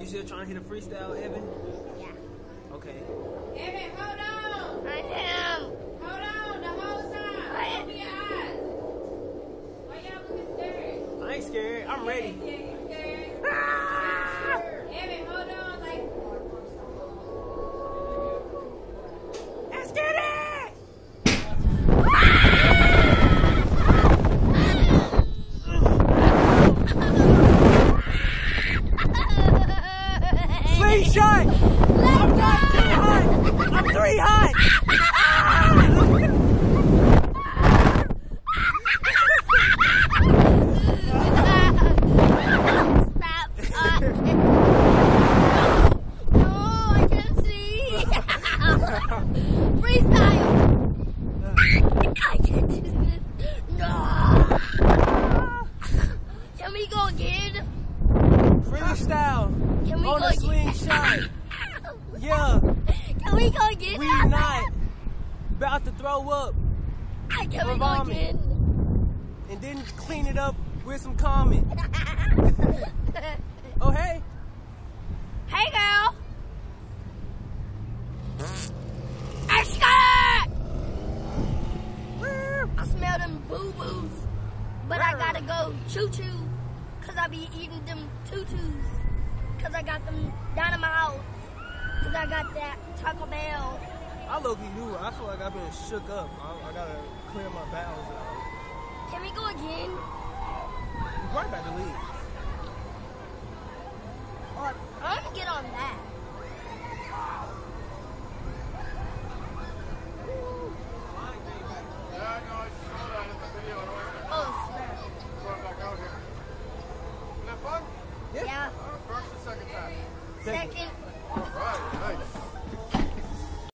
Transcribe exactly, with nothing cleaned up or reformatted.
still trying to hit a freestyle, Evan? Yeah. Okay. Evan, hold on. I am. Hold on the whole time. I- Open your eyes. Why y'all looking scared? I ain't scared. I'm ready. Yeah, you scared? Ah! Evan, hold on. Like, Let's get it! SlingShot! I'm not too hot! I'm three hot! Stop. Uh, no, I can't see. Freestyle. I can't do this. No. Can we go again? Freestyle! Can we On go a again? SlingShot! Yeah! Can we go again? We not about to throw up I can for we go vomit. again? And then clean it up with some comment. Oh, hey! Hey, girl. I scared. I smell them boo-boos. But I gotta go choo-choo. Cause I be eating them tutus. Cause I got them down in my house. Cause I got that Taco Bell. I low-key do. I feel like I've been shook up. I, I gotta clear my bowels out. Can we go again? We're right about to leave. Or I'm gonna get on that. Yeah, no, I saw that in the video. Oh, snap. Going back out here. Isn't that fun? Yeah. Yeah. First or second time? Second. All right, nice.